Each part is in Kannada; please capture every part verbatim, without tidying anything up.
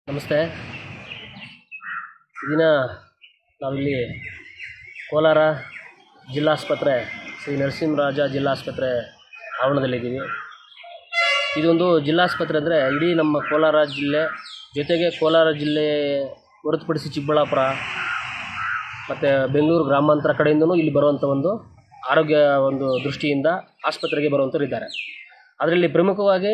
ನಮಸ್ತೆ. ದಿನ ನಾವಿಲ್ಲಿ ಕೋಲಾರ ಜಿಲ್ಲಾಸ್ಪತ್ರೆ ಶ್ರೀ ನರಸಿಂಹರಾಜ ಜಿಲ್ಲಾಸ್ಪತ್ರೆ ಆವರಣದಲ್ಲಿದ್ದೀವಿ. ಇದೊಂದು ಜಿಲ್ಲಾಸ್ಪತ್ರೆ ಅಂದರೆ ಇಡೀ ನಮ್ಮ ಕೋಲಾರ ಜಿಲ್ಲೆ ಜೊತೆಗೆ ಕೋಲಾರ ಜಿಲ್ಲೆ ಹೊರತುಪಡಿಸಿ ಚಿಕ್ಕಬಳ್ಳಾಪುರ ಮತ್ತು ಬೆಂಗಳೂರು ಗ್ರಾಮಾಂತರ ಕಡೆಯಿಂದಲೂ ಇಲ್ಲಿ ಬರುವಂಥ ಒಂದು ಆರೋಗ್ಯ ಒಂದು ದೃಷ್ಟಿಯಿಂದ ಆಸ್ಪತ್ರೆಗೆ ಬರುವಂಥವ್ರು ಇದ್ದಾರೆ. ಅದರಲ್ಲಿ ಪ್ರಮುಖವಾಗಿ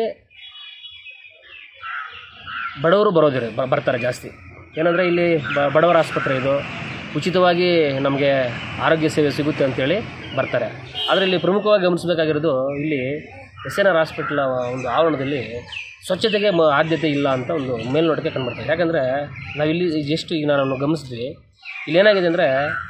ಬಡವರು ಬರೋದಿರ ಬರ್ತಾರೆ ಜಾಸ್ತಿ. ಏನಂದರೆ ಇಲ್ಲಿ ಬಡವರ ಆಸ್ಪತ್ರೆ, ಇದು ಉಚಿತವಾಗಿ ನಮಗೆ ಆರೋಗ್ಯ ಸೇವೆ ಸಿಗುತ್ತೆ ಅಂಥೇಳಿ ಬರ್ತಾರೆ. ಅದರಲ್ಲಿ ಪ್ರಮುಖವಾಗಿ ಗಮನಿಸಬೇಕಾಗಿರೋದು ಇಲ್ಲಿ ಎಸ್ ಎನ್ ಆರ್ ಹಾಸ್ಪಿಟ್ಲ ಒಂದು ಆವರಣದಲ್ಲಿ ಸ್ವಚ್ಛತೆಗೆ ಮ ಆದ್ಯತೆ ಇಲ್ಲ ಅಂತ ಒಂದು ಮೇಲ್ನೋಟಕ್ಕೆ ಕಂಡುಬರ್ತದೆ. ಯಾಕಂದರೆ ನಾವಿಲ್ಲಿ ಜಸ್ಟ್ ಈಗ ನಾನು ಗಮನಿಸಿದ್ವಿ, ಇಲ್ಲೇನಾಗಿದೆ ಅಂದರೆ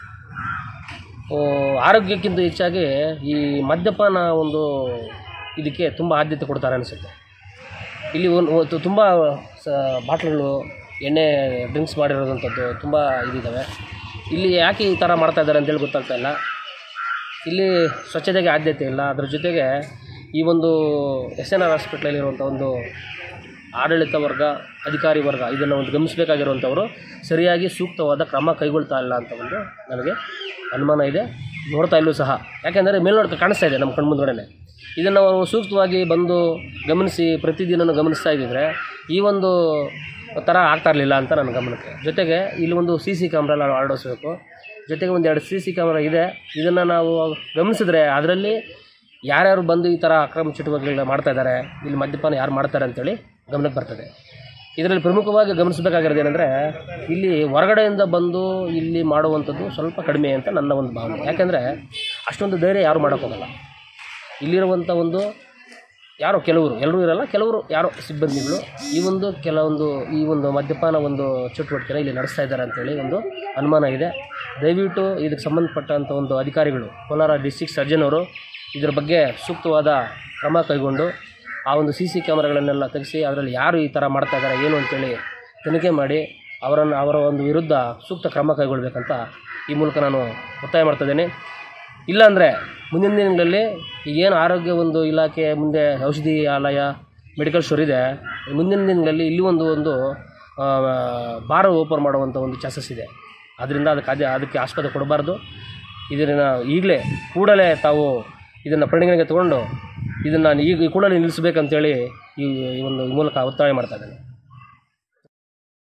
ಆರೋಗ್ಯಕ್ಕಿಂತ ಹೆಚ್ಚಾಗಿ ಈ ಮದ್ಯಪಾನ ಒಂದು ಇದಕ್ಕೆ ತುಂಬ ಆದ್ಯತೆ ಕೊಡ್ತಾರೆ ಅನಿಸುತ್ತೆ. ಇಲ್ಲಿ ಒಂದು ತುಂಬ ಸ ಬಾಟ್ಲುಗಳು ಎಣ್ಣೆ ಡ್ರಿಂಕ್ಸ್ ಮಾಡಿರೋದಂಥದ್ದು ತುಂಬ ಇದಿದ್ದಾವೆ. ಇಲ್ಲಿ ಯಾಕೆ ಈ ಥರ ಮಾಡ್ತಾಯಿದ್ದಾರೆ ಅಂತೇಳಿ ಗೊತ್ತಾಗ್ತಾ ಇಲ್ಲ. ಇಲ್ಲಿ ಸ್ವಚ್ಛತೆಗೆ ಆದ್ಯತೆ ಇಲ್ಲ. ಅದ್ರ ಜೊತೆಗೆ ಈ ಒಂದು ಎಸ್ ಎನ್ ಆರ್ ಹಾಸ್ಪಿಟ್ಲಲ್ಲಿರುವಂಥ ಒಂದು ಆಡಳಿತ ವರ್ಗ, ಅಧಿಕಾರಿ ವರ್ಗ ಇದನ್ನು ಒಂದು ಗಮನಿಸಬೇಕಾಗಿರುವಂಥವರು ಸರಿಯಾಗಿ ಸೂಕ್ತವಾದ ಕ್ರಮ ಕೈಗೊಳ್ತಾ ಇಲ್ಲ ಅಂತ ಒಂದು ನನಗೆ ಅನುಮಾನ ಇದೆ. ನೋಡ್ತಾ ಇಲ್ಲೂ ಸಹ, ಯಾಕೆಂದರೆ ಮೇಲ್ನೋಟಕ್ಕೆ ಕಾಣಿಸ್ತಾ ಇದೆ ನಮ್ಮ ಕಣ್ಮುಂದಗಡೆ. ಇದನ್ನು ನಾವು ಸೂಕ್ತವಾಗಿ ಬಂದು ಗಮನಿಸಿ ಪ್ರತಿದಿನ ಗಮನಿಸ್ತಾ ಇದ್ದಿದ್ರೆ ಈ ಒಂದು ಥರ ಆಗ್ತಾ ಇರಲಿಲ್ಲ ಅಂತ ನನ್ನ ಗಮನಕ್ಕೆ. ಜೊತೆಗೆ ಇಲ್ಲಿ ಒಂದು ಸಿ ಸಿ ಕ್ಯಾಮ್ರಾ ನಾವು ಅಳವಡಿಸಬೇಕು. ಜೊತೆಗೆ ಒಂದೆರಡು ಸಿ ಸಿ ಕ್ಯಾಮ್ರಾ ಇದೆ. ಇದನ್ನು ನಾವು ಗಮನಿಸಿದ್ರೆ ಅದರಲ್ಲಿ ಯಾರ್ಯಾರು ಬಂದು ಈ ಥರ ಅಕ್ರಮ ಚಟುವಟಿಕೆಗಳನ್ನ ಮಾಡ್ತಾಯಿದ್ದಾರೆ, ಇಲ್ಲಿ ಮದ್ಯಪಾನ ಯಾರು ಮಾಡ್ತಾರೆ ಅಂತೇಳಿ ಗಮನಕ್ಕೆ ಬರ್ತದೆ. ಇದರಲ್ಲಿ ಪ್ರಮುಖವಾಗಿ ಗಮನಿಸಬೇಕಾಗಿರೋದು ಏನಂದರೆ ಇಲ್ಲಿ ಹೊರಗಡೆಯಿಂದ ಬಂದು ಇಲ್ಲಿ ಮಾಡುವಂಥದ್ದು ಸ್ವಲ್ಪ ಕಡಿಮೆ ಅಂತ ನನ್ನ ಒಂದು ಭಾವನೆ. ಯಾಕೆಂದರೆ ಅಷ್ಟೊಂದು ಧೈರ್ಯ ಯಾರು ಮಾಡೋಕ್ಕೋಗಲ್ಲ. ಇಲ್ಲಿರುವಂಥ ಒಂದು ಯಾರೋ ಕೆಲವರು, ಎಲ್ಲರೂ ಇರಲ್ಲ, ಕೆಲವರು ಯಾರೋ ಸಿಬ್ಬಂದಿಗಳು ಈ ಒಂದು ಕೆಲವೊಂದು ಈ ಒಂದು ಮದ್ಯಪಾನ ಒಂದು ಚಟುವಟಿಕೆನ ಇಲ್ಲಿ ನಡೆಸ್ತಾ ಇದ್ದಾರೆ ಅಂತೇಳಿ ಒಂದು ಅನುಮಾನ ಇದೆ. ದಯವಿಟ್ಟು ಇದಕ್ಕೆ ಸಂಬಂಧಪಟ್ಟಂಥ ಒಂದು ಅಧಿಕಾರಿಗಳು, ಕೋಲಾರ ಡಿಸ್ಟ್ರಿಕ್ಟ್ ಸರ್ಜನ್ ಅವರು ಇದರ ಬಗ್ಗೆ ಸೂಕ್ತವಾದ ಕ್ರಮ ಕೈಗೊಂಡು ಆ ಒಂದು ಸಿ ಸಿ ಕ್ಯಾಮ್ರಾಗಳನ್ನೆಲ್ಲ ತೆಗೆಸಿ ಅದರಲ್ಲಿ ಯಾರು ಈ ಥರ ಮಾಡ್ತಾ ಇದ್ದಾರೆ ಏನು ಅಂತೇಳಿ ತನಿಖೆ ಮಾಡಿ ಅವರನ್ನು ಅವರ ಒಂದು ವಿರುದ್ಧ ಸೂಕ್ತ ಕ್ರಮ ಕೈಗೊಳ್ಳಬೇಕಂತ ಈ ಮೂಲಕ ನಾನು ಒತ್ತಾಯ ಮಾಡ್ತಾಯಿದ್ದೇನೆ. ಇಲ್ಲಾಂದರೆ ಮುಂದಿನ ದಿನಗಳಲ್ಲಿ ಏನು ಆರೋಗ್ಯ ಒಂದು ಇಲಾಖೆ ಮುಂದೆ ಔಷಧಿ ಆಲಯ, ಮೆಡಿಕಲ್ ಸ್ಟೋರ್ ಇದೆ, ಮುಂದಿನ ದಿನಗಳಲ್ಲಿ ಇಲ್ಲಿ ಒಂದು ಒಂದು ಬಾರ್ ಓಪನ್ ಮಾಡುವಂಥ ಒಂದು ಚಾನ್ಸಸ್ ಇದೆ. ಆದ್ದರಿಂದ ಅದಕ್ಕೆ ಅದೇ ಅದಕ್ಕೆ ಆಸ್ಪತ್ರೆ ಕೊಡಬಾರ್ದು. ಇದನ್ನು ಈಗಲೇ ಕೂಡಲೇ ತಾವು ಇದನ್ನು ಪರಿಗಣನೆಗೆ ತೊಗೊಂಡು ಇದನ್ನು ಈಗ ಕೂಡಲೇ ನಿಲ್ಲಿಸಬೇಕಂತೇಳಿ ಈ ಒಂದು ಮೂಲಕ ಒತ್ತಾಯ ಮಾಡ್ತಾ ಇದ್ದೇನೆ.